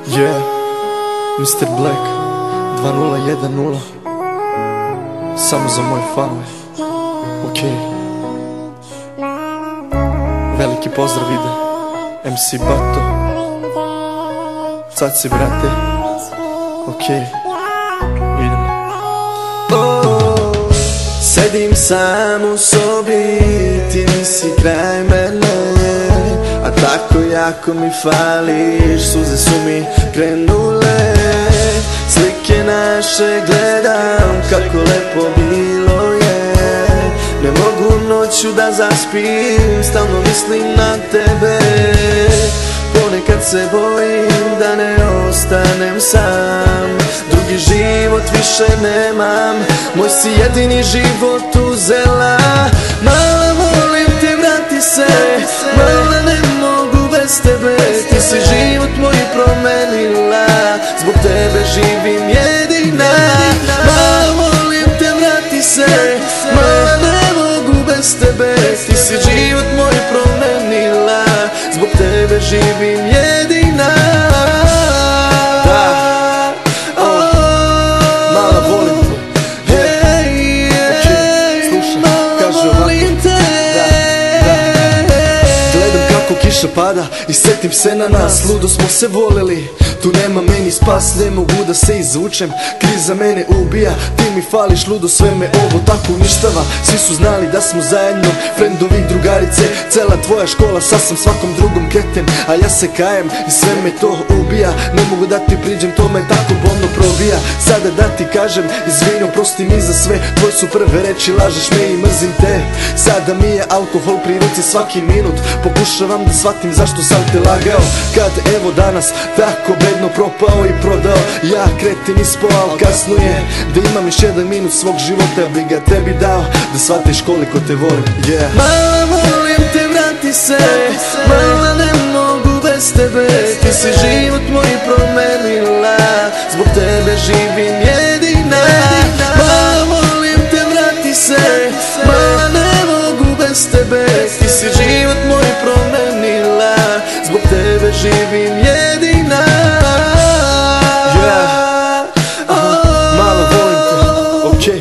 Yeah, Mr. Black 2010. Samo za moje fanove. Ok. Veliki pozdrav ide MC Bato. Caci brate. Ok. Idemo. Sedim sam u sobi, ti nisi kraj mene, a tako jako mi fališ, suze su mi krenule. Slike naše gledam, kako lepo bilo je. Ne mogu noću da zaspim, stalno mislim na tebe. Ponekad se bojim da ne ostanem sam, drugi život više nemam, moj si jedini život uzela. Mala, molim te, vrati se, mala, ne mogu bez tebe. Ti si život moj promenila, zbog tebe živim jedina. Mala, molim te, vrati se, mala, ne mogu bez tebe. Ti si život moj promenila, zbog tebe živim jedina. Mala, volim te. Ok, slušaj, kaže ovako. Gledam kako kiša pada i setim se na nas, ludo smo se voleli. Tu nema meni spas, ne mogu da se izvučem, kriza mene ubija, ti mi fališ ludo, sve me ovo tako uništava. Svi su znali da smo zajedno, frendovi, drugarice, cela tvoja škola, sad sam svakom drugom kreten, a ja se kajem i sve me to ubija. Ne mogu da ti priđem, to me tako bolno probija. Sada da ti kažem, izvini, oprosti mi za sve, tvoje su prve reči, lažeš me i mrzim te. Sada mi je alkohol pri ruci svaki minut, pokušavam da shvatim zašto sam te lagao. Kad evo danas tako bedno propao i prodao, ja kretin ispao, al kasno je da imam još jedan minut svog života, bi ga tebi dao da shvatiš koliko te volim. Yeah. Mala, molim te, vrati se, mala, ne mogu bez tebe. Ti si život moj promenila, zbog tebe živim jedina. Mala, molim te, vrati se, mala, ne mogu bez tebe. Ti si život moj promenila, zbog tebe živim jedina. Mala, volim te. Ok.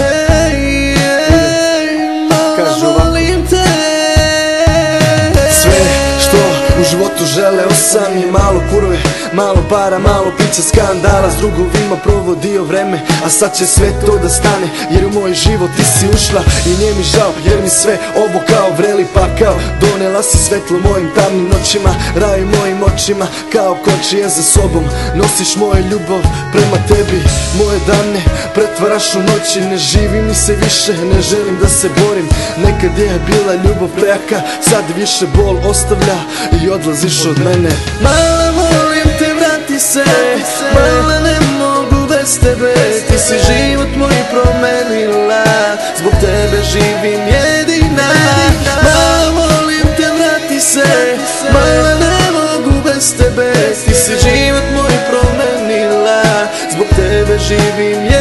U životu želeo sam i malo kurve, malo para, malo pića, skandala, s drugovima provodio vreme, a sad će sve to da stane, jer u moj život ti si ušla i nije mi žao, jer mi sve ovo kao vreli pakao. Donela si svetlo mojim tamnim noćima, raj mojim očima, kao kočije za sobom nosiš moju ljubav prema tebi. Moje dane pretvaraš u noći, ne živi mi se više, ne želim da se borim. Nekad je bila ljubav prejaka, sad više bol ostavlja i odlaziš od mene. Mala, molim te, vrati se, mala, ne mogu bez tebe. Ti si život moj promenila, zbog tebe živim jedina. Mala, molim te, vrati se, mala, ne mogu bez tebe. Ti si život moj promenila, zbog tebe živim jedina.